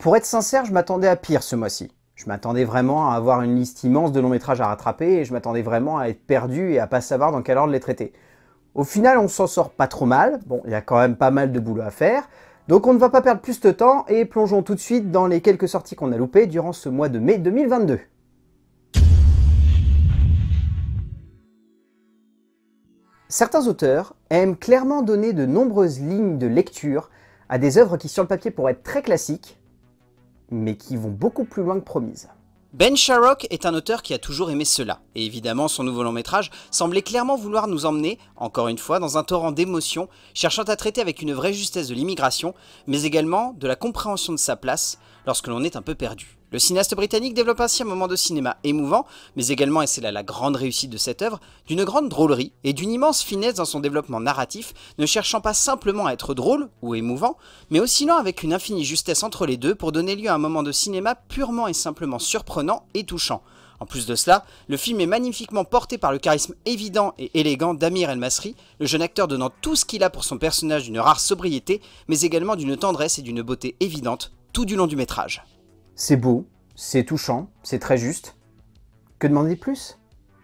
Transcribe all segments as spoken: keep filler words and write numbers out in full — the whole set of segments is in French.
pour être sincère, je m'attendais à pire ce mois-ci. Je m'attendais vraiment à avoir une liste immense de longs métrages à rattraper et je m'attendais vraiment à être perdu et à pas savoir dans quel ordre les traiter. Au final, on s'en sort pas trop mal. Bon, il y a quand même pas mal de boulot à faire. Donc on ne va pas perdre plus de temps et plongeons tout de suite dans les quelques sorties qu'on a loupées durant ce mois de mai deux mille vingt-deux. Certains auteurs aiment clairement donner de nombreuses lignes de lecture à des œuvres qui sur le papier pourraient être très classiques, mais qui vont beaucoup plus loin que promises. Ben Sharrock est un auteur qui a toujours aimé cela, et évidemment son nouveau long métrage semblait clairement vouloir nous emmener, encore une fois, dans un torrent d'émotions, cherchant à traiter avec une vraie justesse de l'immigration, mais également de la compréhension de sa place lorsque l'on est un peu perdu. Le cinéaste britannique développe ainsi un moment de cinéma émouvant, mais également, et c'est là la grande réussite de cette œuvre, d'une grande drôlerie et d'une immense finesse dans son développement narratif, ne cherchant pas simplement à être drôle ou émouvant, mais oscillant avec une infinie justesse entre les deux pour donner lieu à un moment de cinéma purement et simplement surprenant et touchant. En plus de cela, le film est magnifiquement porté par le charisme évident et élégant d'Amir El-Masri, le jeune acteur donnant tout ce qu'il a pour son personnage d'une rare sobriété, mais également d'une tendresse et d'une beauté évidente tout du long du métrage. C'est beau, c'est touchant, c'est très juste. Que demander de plus ?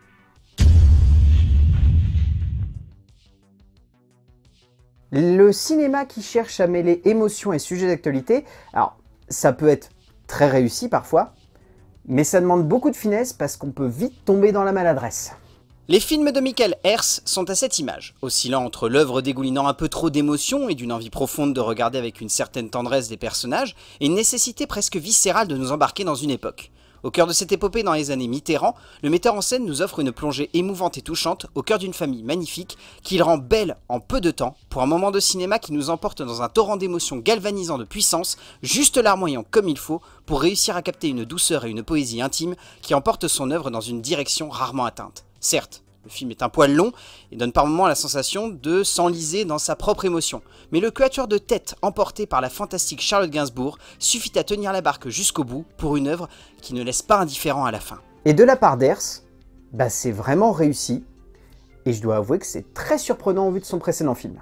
Le cinéma qui cherche à mêler émotion et sujet d'actualité, alors ça peut être très réussi parfois, mais ça demande beaucoup de finesse parce qu'on peut vite tomber dans la maladresse. Les films de Michael Herz sont à cette image, oscillant entre l'œuvre dégoulinant un peu trop d'émotion et d'une envie profonde de regarder avec une certaine tendresse des personnages, et une nécessité presque viscérale de nous embarquer dans une époque. Au cœur de cette épopée dans les années Mitterrand, le metteur en scène nous offre une plongée émouvante et touchante au cœur d'une famille magnifique qu'il rend belle en peu de temps pour un moment de cinéma qui nous emporte dans un torrent d'émotions galvanisant de puissance, juste larmoyant comme il faut pour réussir à capter une douceur et une poésie intime qui emportent son œuvre dans une direction rarement atteinte. Certes, le film est un poil long et donne par moments la sensation de s'enliser dans sa propre émotion, mais le quatuor de tête emporté par la fantastique Charlotte Gainsbourg suffit à tenir la barque jusqu'au bout pour une œuvre qui ne laisse pas indifférent à la fin. Et de la part d'Herz, bah c'est vraiment réussi, et je dois avouer que c'est très surprenant au vu de son précédent film.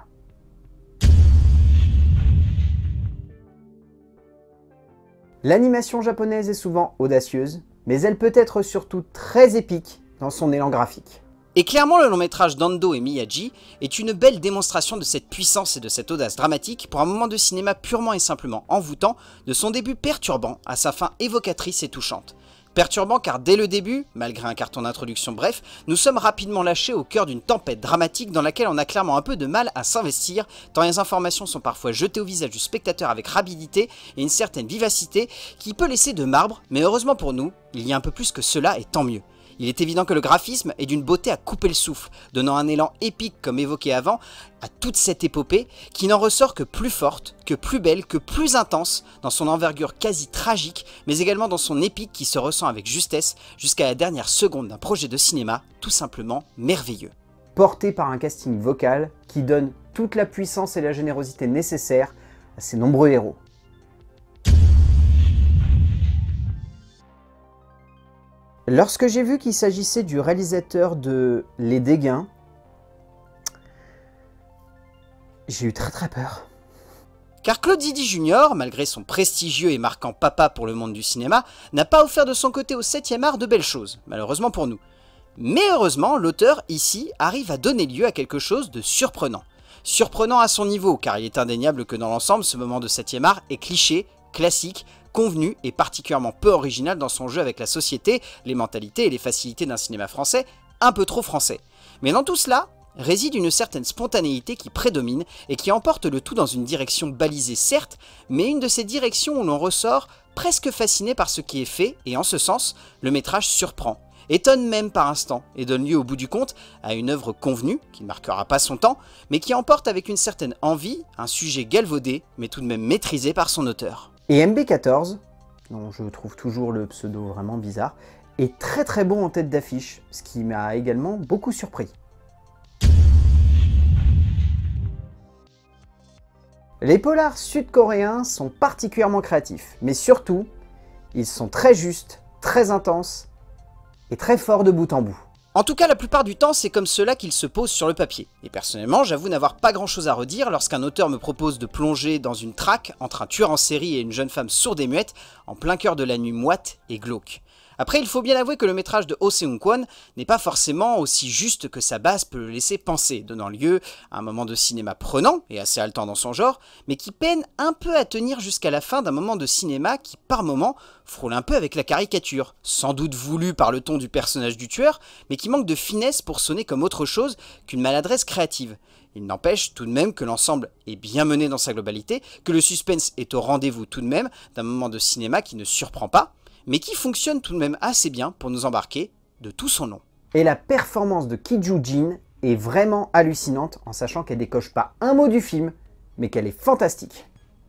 L'animation japonaise est souvent audacieuse, mais elle peut être surtout très épique dans son élan graphique. Et clairement, le long métrage d'Ando et Miyagi est une belle démonstration de cette puissance et de cette audace dramatique pour un moment de cinéma purement et simplement envoûtant, de son début perturbant à sa fin évocatrice et touchante. Perturbant car dès le début, malgré un carton d'introduction bref, nous sommes rapidement lâchés au cœur d'une tempête dramatique dans laquelle on a clairement un peu de mal à s'investir, tant les informations sont parfois jetées au visage du spectateur avec rapidité et une certaine vivacité qui peut laisser de marbre, mais heureusement pour nous, il y a un peu plus que cela et tant mieux. Il est évident que le graphisme est d'une beauté à couper le souffle, donnant un élan épique comme évoqué avant à toute cette épopée qui n'en ressort que plus forte, que plus belle, que plus intense dans son envergure quasi tragique, mais également dans son épique qui se ressent avec justesse jusqu'à la dernière seconde d'un projet de cinéma tout simplement merveilleux. Porté par un casting vocal qui donne toute la puissance et la générosité nécessaires à ces nombreux héros. Lorsque j'ai vu qu'il s'agissait du réalisateur de Les Dégains, j'ai eu très très peur. Car Claude Zidi junior, malgré son prestigieux et marquant papa pour le monde du cinéma, n'a pas offert de son côté au septième art de belles choses, malheureusement pour nous. Mais heureusement, l'auteur, ici, arrive à donner lieu à quelque chose de surprenant. Surprenant à son niveau, car il est indéniable que dans l'ensemble, ce moment de septième art est cliché, classique, convenu et particulièrement peu original dans son jeu avec la société, les mentalités et les facilités d'un cinéma français, un peu trop français. Mais dans tout cela, réside une certaine spontanéité qui prédomine et qui emporte le tout dans une direction balisée certes, mais une de ces directions où l'on ressort presque fasciné par ce qui est fait et en ce sens, le métrage surprend, étonne même par instant et donne lieu au bout du compte à une œuvre convenue qui ne marquera pas son temps, mais qui emporte avec une certaine envie un sujet galvaudé mais tout de même maîtrisé par son auteur. Et M B quatorze, dont je trouve toujours le pseudo vraiment bizarre, est très très bon en tête d'affiche, ce qui m'a également beaucoup surpris. Les polars sud-coréens sont particulièrement créatifs, mais surtout, ils sont très justes, très intenses et très forts de bout en bout. En tout cas, la plupart du temps, c'est comme cela qu'il se pose sur le papier. Et personnellement, j'avoue n'avoir pas grand chose à redire lorsqu'un auteur me propose de plonger dans une traque entre un tueur en série et une jeune femme sourde et muette en plein cœur de la nuit moite et glauque. Après, il faut bien avouer que le métrage de Oh Seung-kwon n'est pas forcément aussi juste que sa base peut le laisser penser, donnant lieu à un moment de cinéma prenant et assez haletant dans son genre, mais qui peine un peu à tenir jusqu'à la fin d'un moment de cinéma qui, par moments, frôle un peu avec la caricature, sans doute voulu par le ton du personnage du tueur, mais qui manque de finesse pour sonner comme autre chose qu'une maladresse créative. Il n'empêche tout de même que l'ensemble est bien mené dans sa globalité, que le suspense est au rendez-vous tout de même d'un moment de cinéma qui ne surprend pas, mais qui fonctionne tout de même assez bien pour nous embarquer de tout son long. Et la performance de Ki Joo-jin est vraiment hallucinante en sachant qu'elle décoche pas un mot du film, mais qu'elle est fantastique.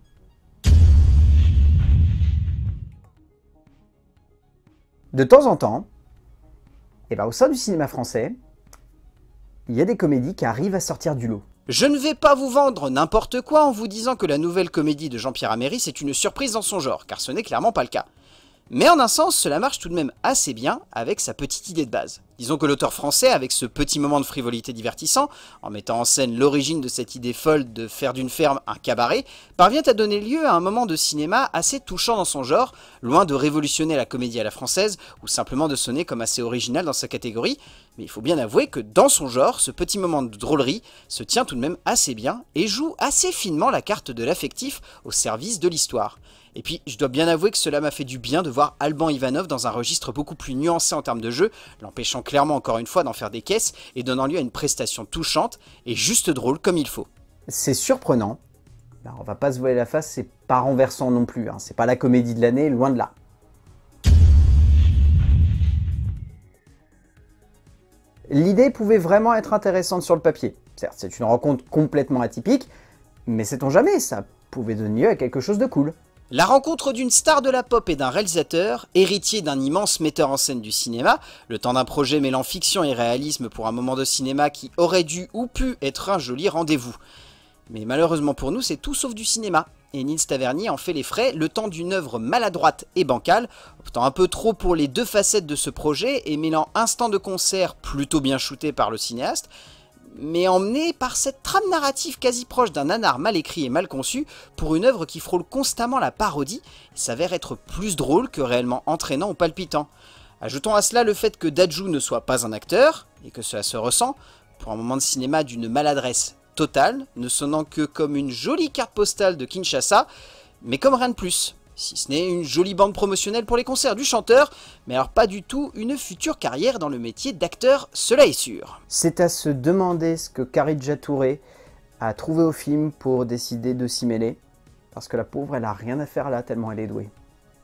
De temps en temps, et ben au sein du cinéma français, il y a des comédies qui arrivent à sortir du lot. Je ne vais pas vous vendre n'importe quoi en vous disant que la nouvelle comédie de Jean-Pierre Améry est une surprise dans son genre, car ce n'est clairement pas le cas. Mais en un sens, cela marche tout de même assez bien avec sa petite idée de base. Disons que l'auteur français, avec ce petit moment de frivolité divertissant, en mettant en scène l'origine de cette idée folle de faire d'une ferme un cabaret, parvient à donner lieu à un moment de cinéma assez touchant dans son genre, loin de révolutionner la comédie à la française, ou simplement de sonner comme assez original dans sa catégorie, mais il faut bien avouer que dans son genre, ce petit moment de drôlerie se tient tout de même assez bien, et joue assez finement la carte de l'affectif au service de l'histoire. Et puis, je dois bien avouer que cela m'a fait du bien de voir Alban Ivanov dans un registre beaucoup plus nuancé en termes de jeu, l'empêchant clairement encore une fois d'en faire des caisses et donnant lieu à une prestation touchante et juste drôle comme il faut. C'est surprenant, ben, on va pas se voiler la face, c'est pas renversant non plus, hein. C'est pas la comédie de l'année, loin de là. L'idée pouvait vraiment être intéressante sur le papier. Certes, c'est une rencontre complètement atypique, mais sait-on jamais, ça pouvait donner lieu à quelque chose de cool. La rencontre d'une star de la pop et d'un réalisateur, héritier d'un immense metteur en scène du cinéma, le temps d'un projet mêlant fiction et réalisme pour un moment de cinéma qui aurait dû ou pu être un joli rendez-vous. Mais malheureusement pour nous, c'est tout sauf du cinéma, et Nils Tavernier en fait les frais le temps d'une œuvre maladroite et bancale, optant un peu trop pour les deux facettes de ce projet et mêlant instant de concert plutôt bien shooté par le cinéaste, mais emmené par cette trame narrative quasi proche d'un nanar mal écrit et mal conçu pour une œuvre qui frôle constamment la parodie et s'avère être plus drôle que réellement entraînant ou palpitant. Ajoutons à cela le fait que Dadju ne soit pas un acteur, et que cela se ressent, pour un moment de cinéma d'une maladresse totale, ne sonnant que comme une jolie carte postale de Kinshasa, mais comme rien de plus. Si ce n'est une jolie bande promotionnelle pour les concerts du chanteur, mais alors pas du tout une future carrière dans le métier d'acteur, cela est sûr. C'est à se demander ce que Kharidja Touré a trouvé au film pour décider de s'y mêler, parce que la pauvre, elle a rien à faire là, tellement elle est douée.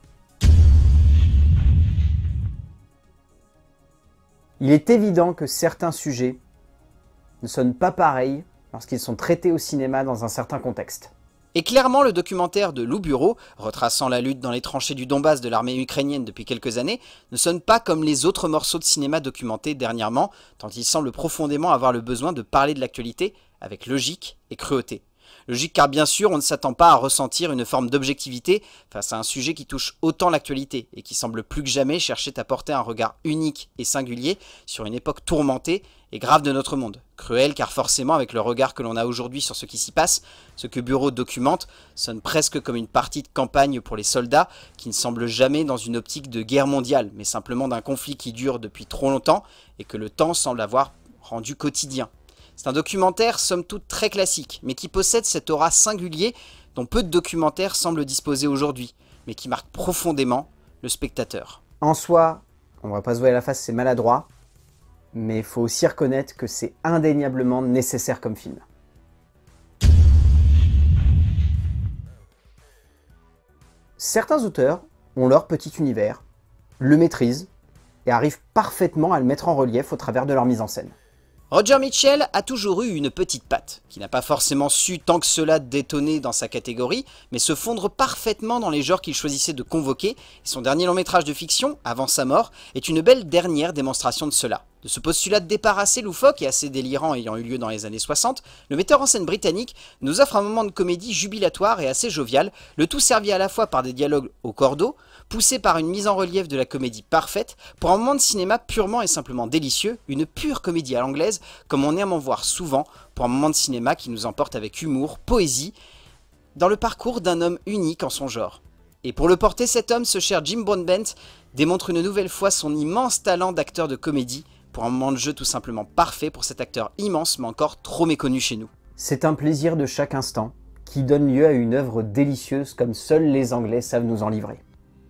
Il est évident que certains sujets ne sonnent pas pareils lorsqu'ils sont traités au cinéma dans un certain contexte. Et clairement, le documentaire de Lou Bureau, retraçant la lutte dans les tranchées du Donbass de l'armée ukrainienne depuis quelques années, ne sonne pas comme les autres morceaux de cinéma documentés dernièrement, tant il semble profondément avoir le besoin de parler de l'actualité avec logique et cruauté. Logique car bien sûr, on ne s'attend pas à ressentir une forme d'objectivité face à un sujet qui touche autant l'actualité et qui semble plus que jamais chercher à porter un regard unique et singulier sur une époque tourmentée et grave de notre monde. Cruel car forcément avec le regard que l'on a aujourd'hui sur ce qui s'y passe, ce que Bureau documente sonne presque comme une partie de campagne pour les soldats qui ne semble jamais dans une optique de guerre mondiale, mais simplement d'un conflit qui dure depuis trop longtemps et que le temps semble avoir rendu quotidien. C'est un documentaire somme toute très classique, mais qui possède cet aura singulier dont peu de documentaires semblent disposer aujourd'hui, mais qui marque profondément le spectateur. En soi, on va pas se voiler la face, c'est maladroit, mais il faut aussi reconnaître que c'est indéniablement nécessaire comme film. Certains auteurs ont leur petit univers, le maîtrisent et arrivent parfaitement à le mettre en relief au travers de leur mise en scène. Roger Mitchell a toujours eu une petite patte, qui n'a pas forcément su tant que cela détonner dans sa catégorie, mais se fondre parfaitement dans les genres qu'il choisissait de convoquer, et son dernier long métrage de fiction, Avant sa mort, est une belle dernière démonstration de cela. De ce postulat de départ assez loufoque et assez délirant ayant eu lieu dans les années soixante, le metteur en scène britannique nous offre un moment de comédie jubilatoire et assez jovial, le tout servi à la fois par des dialogues au cordeau, poussé par une mise en relief de la comédie parfaite, pour un moment de cinéma purement et simplement délicieux, une pure comédie à l'anglaise, comme on aime en voir souvent, pour un moment de cinéma qui nous emporte avec humour, poésie, dans le parcours d'un homme unique en son genre. Et pour le porter, cet homme, ce cher Jim Broadbent, démontre une nouvelle fois son immense talent d'acteur de comédie, pour un moment de jeu tout simplement parfait pour cet acteur immense mais encore trop méconnu chez nous. C'est un plaisir de chaque instant, qui donne lieu à une œuvre délicieuse comme seuls les Anglais savent nous en livrer.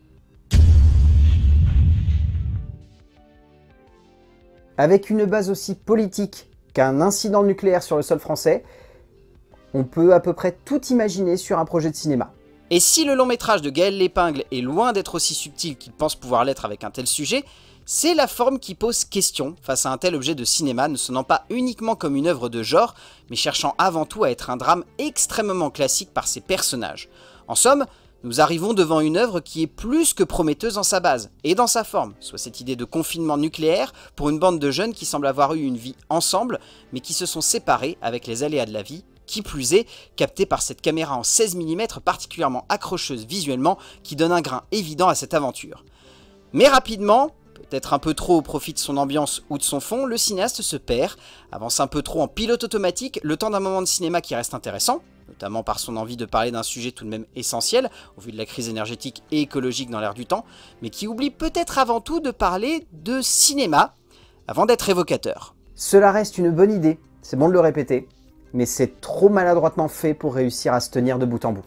Avec une base aussi politique qu'un incident nucléaire sur le sol français, on peut à peu près tout imaginer sur un projet de cinéma. Et si le long métrage de Gaël Lépingle est loin d'être aussi subtil qu'il pense pouvoir l'être avec un tel sujet, c'est la forme qui pose question face à un tel objet de cinéma, ne sonnant pas uniquement comme une œuvre de genre, mais cherchant avant tout à être un drame extrêmement classique par ses personnages. En somme, nous arrivons devant une œuvre qui est plus que prometteuse dans sa base et dans sa forme, soit cette idée de confinement nucléaire pour une bande de jeunes qui semblent avoir eu une vie ensemble, mais qui se sont séparés avec les aléas de la vie, qui plus est, capté par cette caméra en seize millimètres particulièrement accrocheuse visuellement qui donne un grain évident à cette aventure. Mais rapidement, peut-être un peu trop au profit de son ambiance ou de son fond, le cinéaste se perd, avance un peu trop en pilote automatique, le temps d'un moment de cinéma qui reste intéressant, notamment par son envie de parler d'un sujet tout de même essentiel, au vu de la crise énergétique et écologique dans l'air du temps, mais qui oublie peut-être avant tout de parler de cinéma, avant d'être évocateur. Cela reste une bonne idée, c'est bon de le répéter, mais c'est trop maladroitement fait pour réussir à se tenir de bout en bout.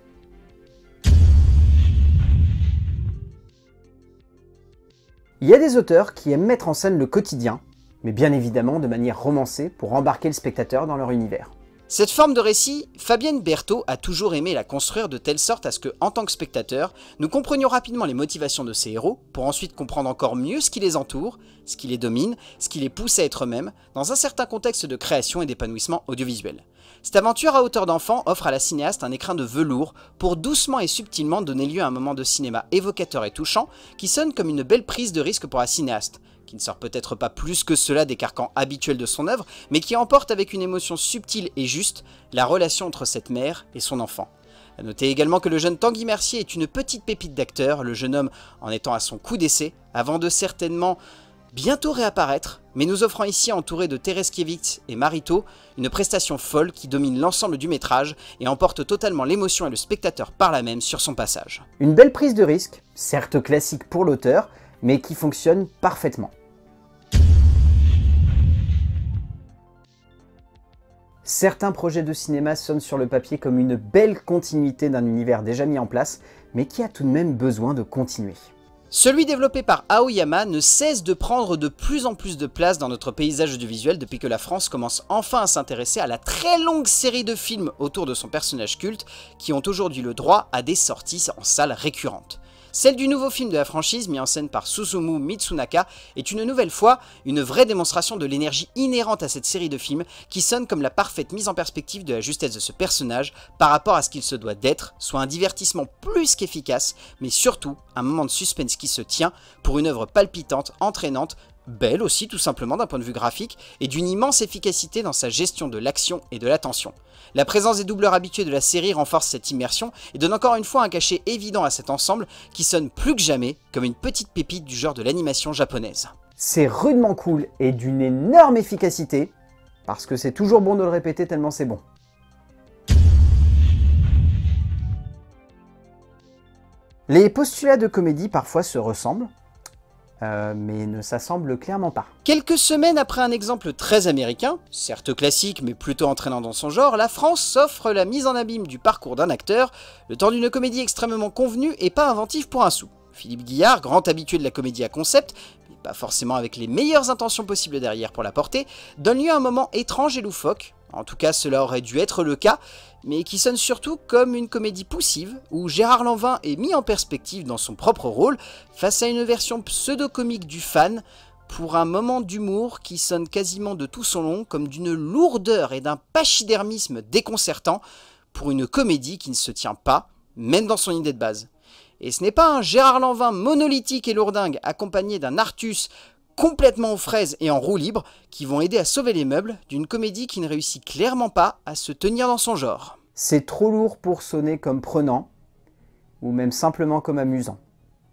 Il y a des auteurs qui aiment mettre en scène le quotidien, mais bien évidemment de manière romancée pour embarquer le spectateur dans leur univers. Cette forme de récit, Fabienne Berthaud a toujours aimé la construire de telle sorte à ce que, en tant que spectateur, nous comprenions rapidement les motivations de ces héros, pour ensuite comprendre encore mieux ce qui les entoure, ce qui les domine, ce qui les pousse à être eux-mêmes, dans un certain contexte de création et d'épanouissement audiovisuel. Cette aventure à hauteur d'enfant offre à la cinéaste un écrin de velours pour doucement et subtilement donner lieu à un moment de cinéma évocateur et touchant qui sonne comme une belle prise de risque pour la cinéaste, qui ne sort peut-être pas plus que cela des carcans habituels de son œuvre, mais qui emporte avec une émotion subtile et juste la relation entre cette mère et son enfant. A noter également que le jeune Tanguy Mercier est une petite pépite d'acteur, le jeune homme en étant à son coup d'essai, avant de certainement bientôt réapparaître, mais nous offrant ici, entouré de Tereszkiewicz et Marito, une prestation folle qui domine l'ensemble du métrage et emporte totalement l'émotion et le spectateur par là même sur son passage. Une belle prise de risque, certes classique pour l'auteur, mais qui fonctionne parfaitement. Certains projets de cinéma sonnent sur le papier comme une belle continuité d'un univers déjà mis en place, mais qui a tout de même besoin de continuer. Celui développé par Aoyama ne cesse de prendre de plus en plus de place dans notre paysage audiovisuel depuis que la France commence enfin à s'intéresser à la très longue série de films autour de son personnage culte qui ont aujourd'hui le droit à des sorties en salles récurrentes. Celle du nouveau film de la franchise, mis en scène par Susumu Mitsunaka, est une nouvelle fois une vraie démonstration de l'énergie inhérente à cette série de films qui sonne comme la parfaite mise en perspective de la justesse de ce personnage par rapport à ce qu'il se doit d'être, soit un divertissement plus qu'efficace, mais surtout un moment de suspense qui se tient pour une œuvre palpitante, entraînante, belle aussi tout simplement d'un point de vue graphique, et d'une immense efficacité dans sa gestion de l'action et de l'attention. La présence des doubleurs habitués de la série renforce cette immersion et donne encore une fois un cachet évident à cet ensemble qui sonne plus que jamais comme une petite pépite du genre de l'animation japonaise. C'est rudement cool et d'une énorme efficacité, parce que c'est toujours bon de le répéter tellement c'est bon. Les postulats de comédie parfois se ressemblent, Euh, mais ne s'assemble clairement pas. Quelques semaines après un exemple très américain, certes classique mais plutôt entraînant dans son genre, la France s'offre la mise en abîme du parcours d'un acteur, le temps d'une comédie extrêmement convenue et pas inventive pour un sou. Philippe Guillard, grand habitué de la comédie à concept, mais pas forcément avec les meilleures intentions possibles derrière pour la porter, donne lieu à un moment étrange et loufoque, en tout cas cela aurait dû être le cas, mais qui sonne surtout comme une comédie poussive, où Gérard Lanvin est mis en perspective dans son propre rôle, face à une version pseudo-comique du fan, pour un moment d'humour qui sonne quasiment de tout son long comme d'une lourdeur et d'un pachydermisme déconcertant, pour une comédie qui ne se tient pas, même dans son idée de base. Et ce n'est pas un Gérard Lanvin monolithique et lourdingue, accompagné d'un Artus complètement aux fraises et en roue libre, qui vont aider à sauver les meubles d'une comédie qui ne réussit clairement pas à se tenir dans son genre. C'est trop lourd pour sonner comme prenant, ou même simplement comme amusant.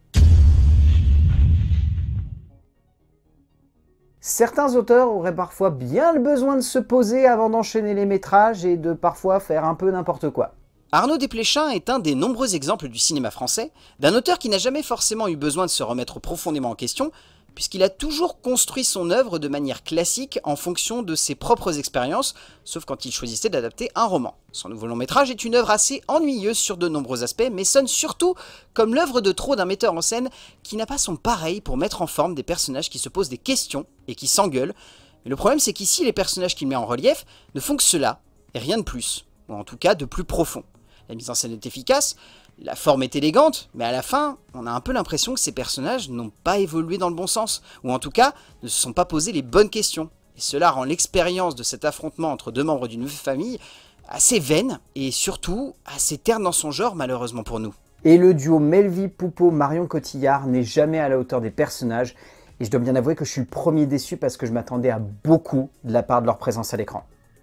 Certains auteurs auraient parfois bien le besoin de se poser avant d'enchaîner les métrages et de parfois faire un peu n'importe quoi. Arnaud Desplechin est un des nombreux exemples du cinéma français, d'un auteur qui n'a jamais forcément eu besoin de se remettre profondément en question, puisqu'il a toujours construit son œuvre de manière classique en fonction de ses propres expériences, sauf quand il choisissait d'adapter un roman. Son nouveau long métrage est une œuvre assez ennuyeuse sur de nombreux aspects, mais sonne surtout comme l'œuvre de trop d'un metteur en scène qui n'a pas son pareil pour mettre en forme des personnages qui se posent des questions et qui s'engueulent. Mais le problème c'est qu'ici les personnages qu'il met en relief ne font que cela, et rien de plus, ou en tout cas de plus profond. La mise en scène est efficace, la forme est élégante, mais à la fin, on a un peu l'impression que ces personnages n'ont pas évolué dans le bon sens, ou en tout cas, ne se sont pas posé les bonnes questions. Et cela rend l'expérience de cet affrontement entre deux membres d'une famille assez vaine, et surtout assez terne dans son genre, malheureusement pour nous. Et le duo Melville Poupeau-Marion Cotillard n'est jamais à la hauteur des personnages, et je dois bien avouer que je suis le premier déçu parce que je m'attendais à beaucoup de la part de leur présence à l'écran.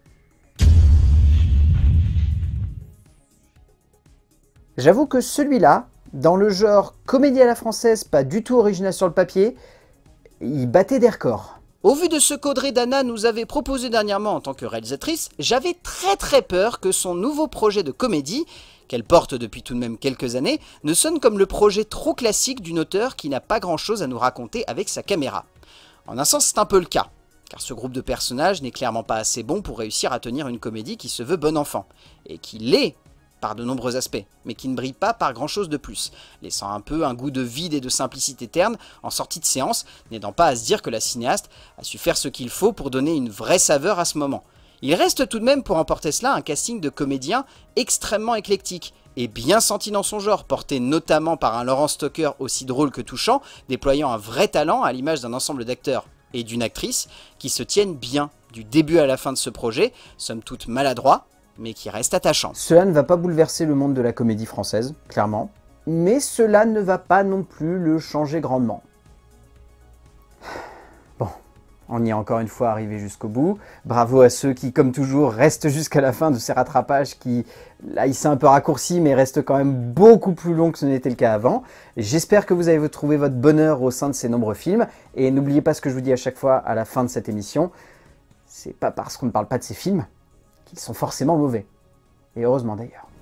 J'avoue que celui-là, dans le genre comédie à la française, pas du tout original sur le papier, il battait des records. Au vu de ce qu'Audrey Dana nous avait proposé dernièrement en tant que réalisatrice, j'avais très très peur que son nouveau projet de comédie, qu'elle porte depuis tout de même quelques années, ne sonne comme le projet trop classique d'une auteure qui n'a pas grand chose à nous raconter avec sa caméra. En un sens, c'est un peu le cas, car ce groupe de personnages n'est clairement pas assez bon pour réussir à tenir une comédie qui se veut bon enfant, et qui l'est par de nombreux aspects, mais qui ne brille pas par grand chose de plus, laissant un peu un goût de vide et de simplicité terne en sortie de séance, n'aidant pas à se dire que la cinéaste a su faire ce qu'il faut pour donner une vraie saveur à ce moment. Il reste tout de même pour emporter cela un casting de comédiens extrêmement éclectique, et bien senti dans son genre, porté notamment par un Laurent Stocker aussi drôle que touchant, déployant un vrai talent à l'image d'un ensemble d'acteurs et d'une actrice qui se tiennent bien du début à la fin de ce projet, somme toute maladroit, mais qui reste attachant. Cela ne va pas bouleverser le monde de la comédie française, clairement, mais cela ne va pas non plus le changer grandement. Bon, on y est encore une fois arrivé jusqu'au bout. Bravo à ceux qui, comme toujours, restent jusqu'à la fin de ces rattrapages qui, là, il s'est un peu raccourci, mais restent quand même beaucoup plus longs que ce n'était le cas avant. J'espère que vous avez trouvé votre bonheur au sein de ces nombreux films, et n'oubliez pas ce que je vous dis à chaque fois à la fin de cette émission, c'est pas parce qu'on ne parle pas de ces films qu'ils sont forcément mauvais. Et heureusement d'ailleurs.